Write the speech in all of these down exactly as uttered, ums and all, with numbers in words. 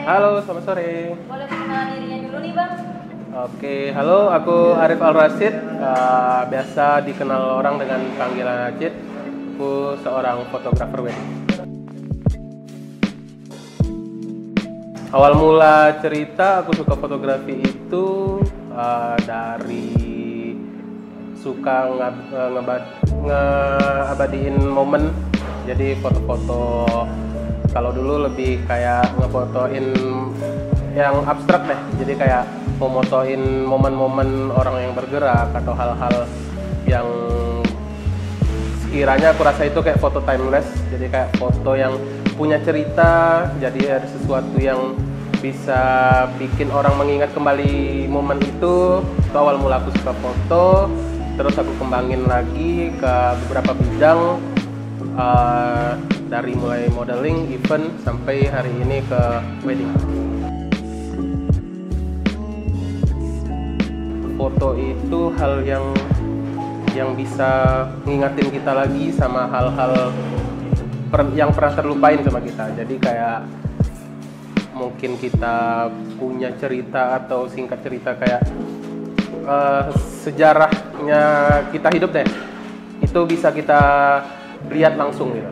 Halo, selamat sore. Boleh perkenalan dirinya dulu nih Bang? Oke, halo, aku Arif Al Rasid. Uh, biasa dikenal orang dengan panggilan Acid. Aku seorang fotografer wedding. Awal mula cerita aku suka fotografi itu uh, dari suka ngeabadiin momen. Jadi foto-foto, kalau dulu lebih kayak ngefotoin yang abstrak deh. Jadi kayak memotoin momen-momen orang yang bergerak atau hal-hal yang sekiranya aku rasa itu kayak foto timeless. Jadi kayak foto yang punya cerita, jadi ada sesuatu yang bisa bikin orang mengingat kembali momen itu. Itu awal mula aku suka foto. Terus aku kembangin lagi ke beberapa bidang, uh, dari mulai modeling, event, sampai hari ini ke wedding. Foto itu hal yang yang bisa ngingatin kita lagi sama hal-hal per, yang pernah terlupain sama kita. Jadi kayak mungkin kita punya cerita atau singkat cerita kayak uh, sejarahnya kita hidup deh, itu bisa kita lihat langsung gitu.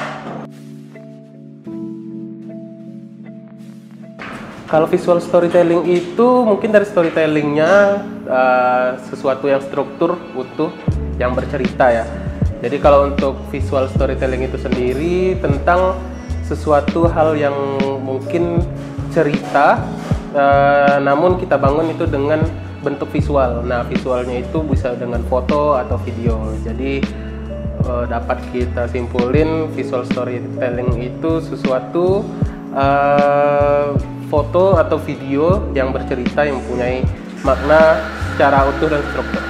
Kalau visual storytelling itu mungkin dari storytellingnya uh, sesuatu yang struktur, utuh, yang bercerita ya. Jadi kalau untuk visual storytelling itu sendiri tentang sesuatu hal yang mungkin cerita, uh, namun kita bangun itu dengan bentuk visual. Nah, visualnya itu bisa dengan foto atau video. Jadi uh, dapat kita simpulin visual storytelling itu sesuatu uh, foto atau video yang bercerita, yang mempunyai makna secara utuh dan struktur.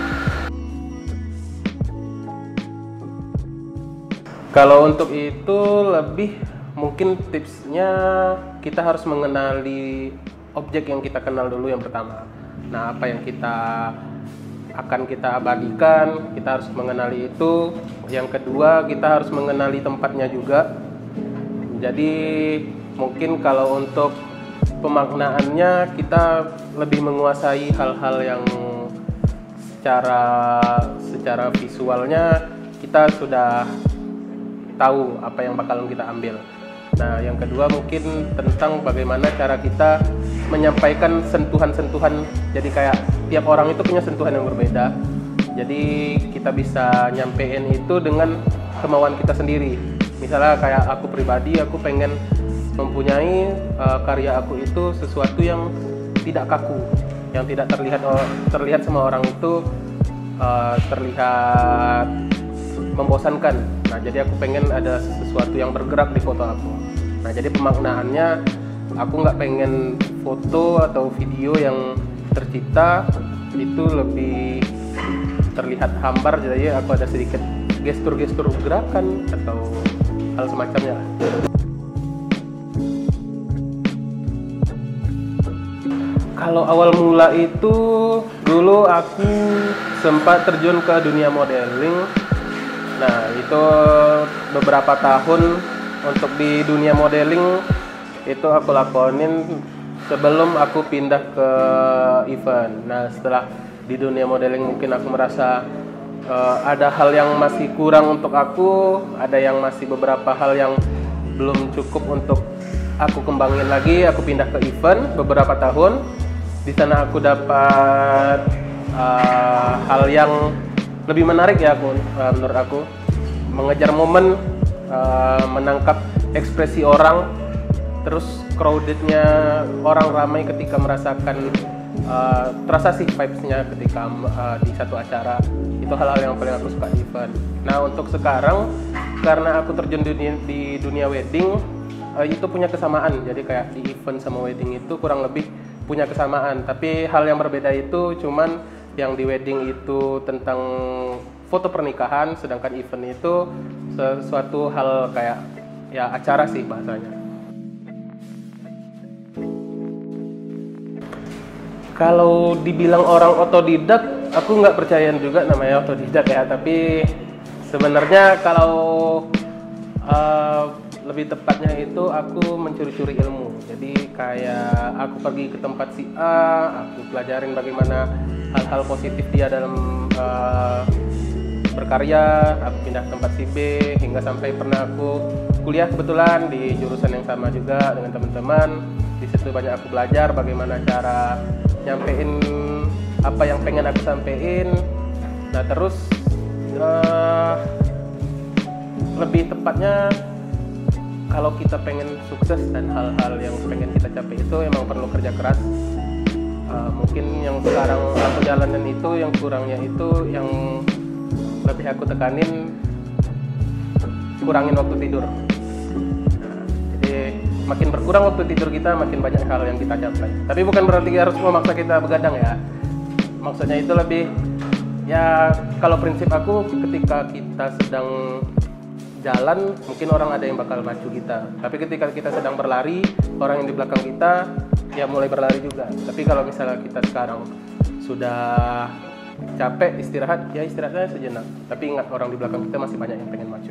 Kalau untuk itu lebih mungkin tipsnya kita harus mengenali objek yang kita kenal dulu yang pertama. Nah, apa yang kita akan kita abadikan, kita harus mengenali itu. Yang kedua, kita harus mengenali tempatnya juga. Jadi mungkin kalau untuk pemaknaannya kita lebih menguasai hal-hal yang secara secara visualnya kita sudah tahu apa yang bakalan kita ambil. Nah, yang kedua mungkin tentang bagaimana cara kita menyampaikan sentuhan-sentuhan. Jadi kayak tiap orang itu punya sentuhan yang berbeda. Jadi kita bisa nyampein itu dengan kemauan kita sendiri. Misalnya kayak aku pribadi, aku pengen mempunyai uh, karya aku itu sesuatu yang tidak kaku, yang tidak terlihat terlihat sama orang itu uh, terlihat membosankan. Nah, jadi aku pengen ada sesuatu yang bergerak di foto aku. Nah, jadi pemaknaannya aku nggak pengen foto atau video yang tercipta itu lebih terlihat hambar, jadi aku ada sedikit gestur-gestur gerakan atau hal semacamnya. Kalau awal mula itu dulu aku sempat terjun ke dunia modeling. Nah, itu beberapa tahun untuk di dunia modeling itu aku lakonin sebelum aku pindah ke event. Nah, setelah di dunia modeling mungkin aku merasa uh, ada hal yang masih kurang untuk aku, ada yang masih beberapa hal yang belum cukup untuk aku kembangin lagi. Aku pindah ke event beberapa tahun. Di sana aku dapat uh, hal yang lebih menarik ya aku, uh, menurut aku, mengejar momen, uh, menangkap ekspresi orang, terus crowdednya orang ramai ketika merasakan, uh, terasa sih vibes-nya ketika uh, di satu acara. Itu hal-hal yang paling aku suka di event. Nah, untuk sekarang karena aku terjun di, di dunia wedding, uh, itu punya kesamaan. Jadi kayak di event sama wedding itu kurang lebih punya kesamaan, tapi hal yang berbeda itu cuman yang di wedding itu tentang foto pernikahan, sedangkan event itu sesuatu hal kayak ya acara sih bahasanya. Kalau dibilang orang otodidak, aku nggak percayaan juga namanya otodidak ya, tapi sebenarnya kalau uh, lebih tepatnya itu aku mencuri-curi ilmu. Jadi kayak aku pergi ke tempat si A, aku pelajarin bagaimana hal-hal positif dia dalam uh, berkarya. Aku pindah ke tempat si B, hingga sampai pernah aku kuliah kebetulan di jurusan yang sama juga dengan teman-teman. Di situ banyak aku belajar bagaimana cara nyampein apa yang pengen aku sampein. Nah terus uh, lebih tepatnya kalau kita pengen sukses dan hal-hal yang pengen kita capai itu emang perlu kerja keras. Uh, mungkin yang sekarang aku jalanin itu yang kurangnya itu yang lebih aku tekanin, kurangin waktu tidur. Nah, jadi makin berkurang waktu tidur kita, makin banyak hal yang kita capai. Tapi bukan berarti harus memaksa kita begadang ya. Maksudnya itu lebih ya, kalau prinsip aku ketika kita sedang jalan mungkin orang ada yang bakal maju kita, tapi ketika kita sedang berlari orang yang di belakang kita ya mulai berlari juga. Tapi kalau misalnya kita sekarang sudah capek istirahat, ya istirahatnya sejenak, tapi ingat orang di belakang kita masih banyak yang pengen maju.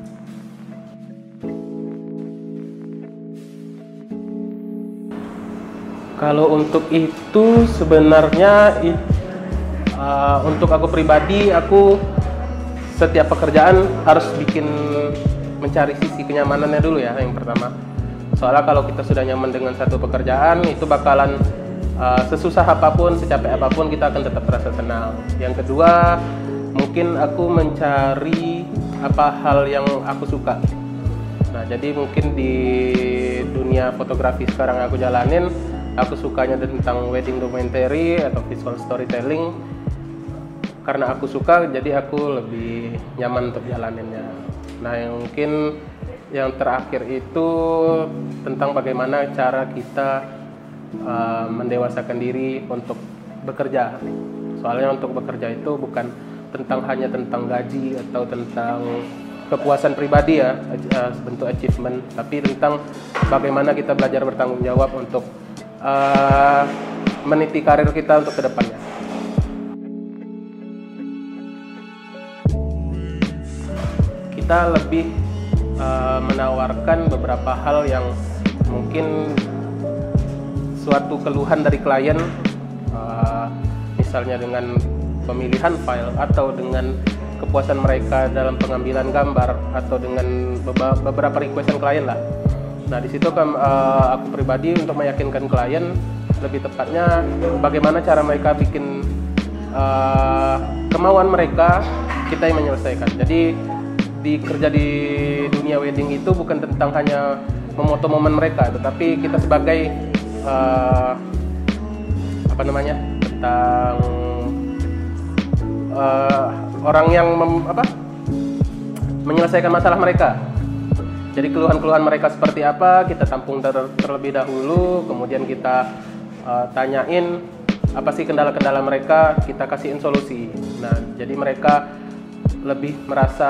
Kalau untuk itu sebenarnya uh, untuk aku pribadi, aku setiap pekerjaan harus bikin mencari sisi kenyamanannya dulu ya, yang pertama. Soalnya kalau kita sudah nyaman dengan satu pekerjaan, itu bakalan uh, sesusah apapun, secapek apapun, kita akan tetap merasa tenang. Yang kedua, mungkin aku mencari apa hal yang aku suka. Nah, jadi mungkin di dunia fotografi sekarang yang aku jalanin, aku sukanya tentang wedding documentary atau visual storytelling. Karena aku suka, jadi aku lebih nyaman untuk jalaninnya. Nah, yang mungkin yang terakhir itu tentang bagaimana cara kita uh, mendewasakan diri untuk bekerja. Soalnya untuk bekerja itu bukan tentang hanya tentang gaji atau tentang kepuasan pribadi ya, uh, bentuk achievement, tapi tentang bagaimana kita belajar bertanggung jawab untuk uh, meniti karir kita untuk kedepannya. Kita lebih uh, menawarkan beberapa hal yang mungkin suatu keluhan dari klien, uh, misalnya dengan pemilihan file atau dengan kepuasan mereka dalam pengambilan gambar atau dengan beberapa requestan klien lah. Nah di situ kan uh, aku pribadi untuk meyakinkan klien, lebih tepatnya bagaimana cara mereka bikin uh, kemauan mereka, kita yang menyelesaikan. Jadi di kerja di dunia wedding itu bukan tentang hanya memoto momen mereka, tetapi kita sebagai uh, apa namanya tentang uh, orang yang mem, apa, menyelesaikan masalah mereka. Jadi keluhan-keluhan mereka seperti apa kita tampung ter, terlebih dahulu, kemudian kita uh, tanyain apa sih kendala-kendala mereka, kita kasihin solusi. Nah jadi mereka lebih merasa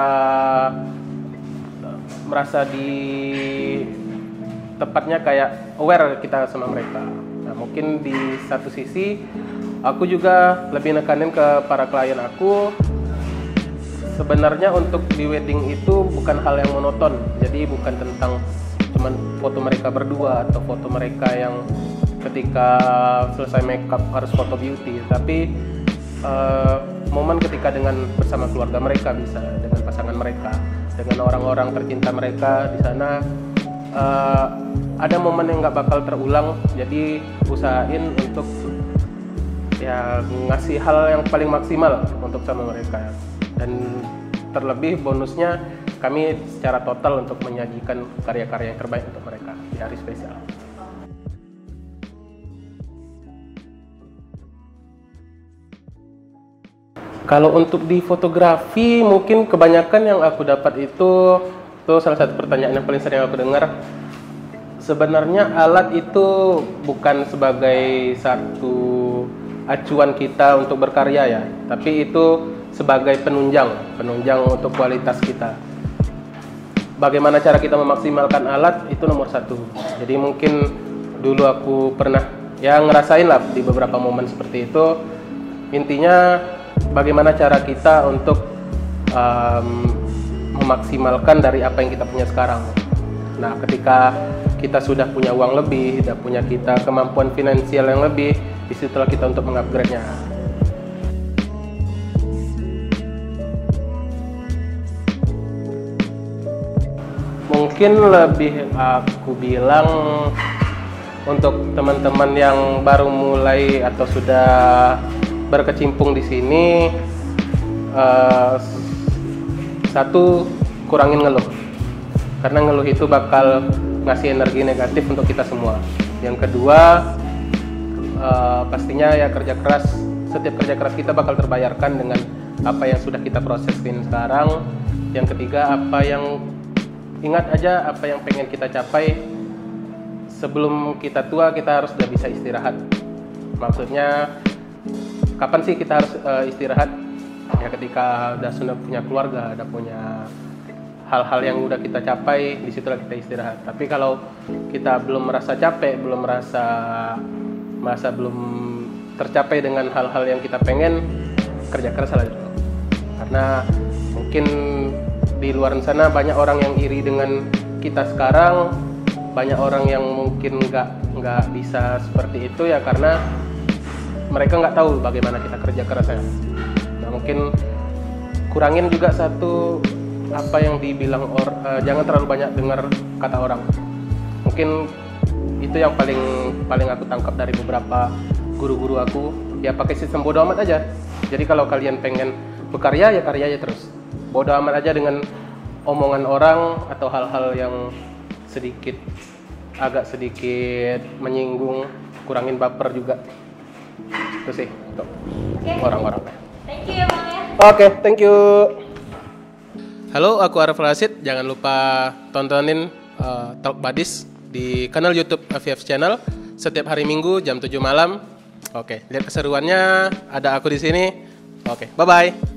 merasa di tepatnya kayak aware kita sama mereka. Nah, mungkin di satu sisi aku juga lebih nekanin ke para klien aku, sebenarnya untuk di wedding itu bukan hal yang monoton. Jadi bukan tentang cuman foto mereka berdua atau foto mereka yang ketika selesai makeup harus foto beauty, tapi uh, momen ketika dengan bersama keluarga mereka, bisa dengan pasangan mereka, dengan orang-orang tercinta mereka di sana, uh, ada momen yang nggak bakal terulang. Jadi usahain untuk ya ngasih hal yang paling maksimal untuk sama mereka. Dan terlebih bonusnya kami secara total untuk menyajikan karya-karya yang terbaik untuk mereka di hari spesial. Kalau untuk di fotografi, mungkin kebanyakan yang aku dapat itu, itu salah satu pertanyaan yang paling sering aku dengar. Sebenarnya alat itu bukan sebagai satu acuan kita untuk berkarya ya, tapi itu sebagai penunjang, penunjang untuk kualitas kita. Bagaimana cara kita memaksimalkan alat itu nomor satu. Jadi mungkin dulu aku pernah ya ngerasain lah di beberapa momen seperti itu. Intinya bagaimana cara kita untuk um, memaksimalkan dari apa yang kita punya sekarang. Nah, ketika kita sudah punya uang lebih, sudah punya kita kemampuan finansial yang lebih, disitulah kita untuk mengupgrade-nya. Mungkin lebih aku bilang untuk teman-teman yang baru mulai atau sudah berkecimpung di sini, uh, satu, kurangin ngeluh, karena ngeluh itu bakal ngasih energi negatif untuk kita semua. Yang kedua, uh, pastinya ya kerja keras. Setiap kerja keras kita bakal terbayarkan dengan apa yang sudah kita prosesin sekarang. Yang ketiga, apa yang ingat aja apa yang pengen kita capai. Sebelum kita tua, kita harus udah bisa istirahat. Maksudnya, kapan sih kita harus uh, istirahat? Ya ketika udah sudah punya keluarga, udah punya hal-hal yang udah kita capai, disitulah kita istirahat. Tapi kalau kita belum merasa capek, belum merasa masa belum tercapai dengan hal-hal yang kita pengen, kerja keras lah dulu. Karena mungkin di luar sana banyak orang yang iri dengan kita sekarang, banyak orang yang mungkin nggak nggak bisa seperti itu ya karena mereka nggak tahu bagaimana kita kerja kerasnya. Nah, mungkin kurangin juga satu apa yang dibilang or, uh, jangan terlalu banyak dengar kata orang. Mungkin itu yang paling paling aku tangkap dari beberapa guru-guru aku. Ya pakai sistem bodo amat aja. Jadi kalau kalian pengen berkarya ya karya aja terus. Bodo amat aja dengan omongan orang atau hal-hal yang sedikit agak sedikit menyinggung, kurangin baper juga. Itu sih untuk okay. orang-orang. Thank you ya Bang ya. Oke, okay, thank you. Halo, aku Arif Rasid. Jangan lupa tontonin uh, Talk Buddies di kanal YouTube A V F Channel setiap hari Minggu jam tujuh malam. Oke, okay, lihat keseruannya. Ada aku di sini. Oke, okay, bye bye.